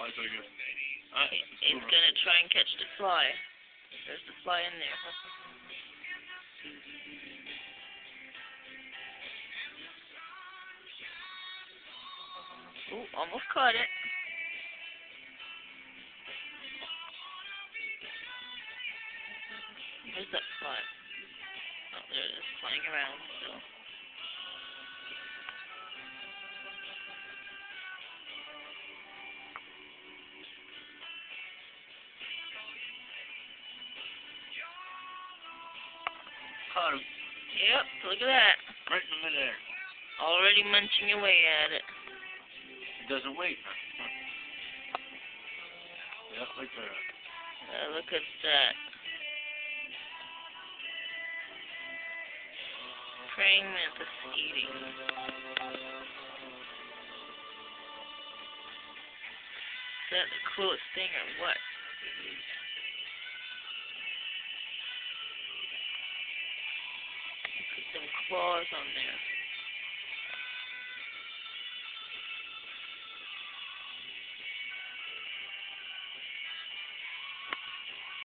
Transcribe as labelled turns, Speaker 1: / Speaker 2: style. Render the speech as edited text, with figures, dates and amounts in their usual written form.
Speaker 1: flies, I guess.
Speaker 2: It's gonna try and catch the fly. There's the fly in there. Ooh, almost caught it. Where's that fly? Oh, there it is, flying around still.
Speaker 1: Caught him.
Speaker 2: Yep, look at that.
Speaker 1: Right in midair.
Speaker 2: Already munching away at it.
Speaker 1: It doesn't wait. Yep, like that.
Speaker 2: Look at that. Praying mantis eating. Is that the coolest thing or what? Put some claws on there.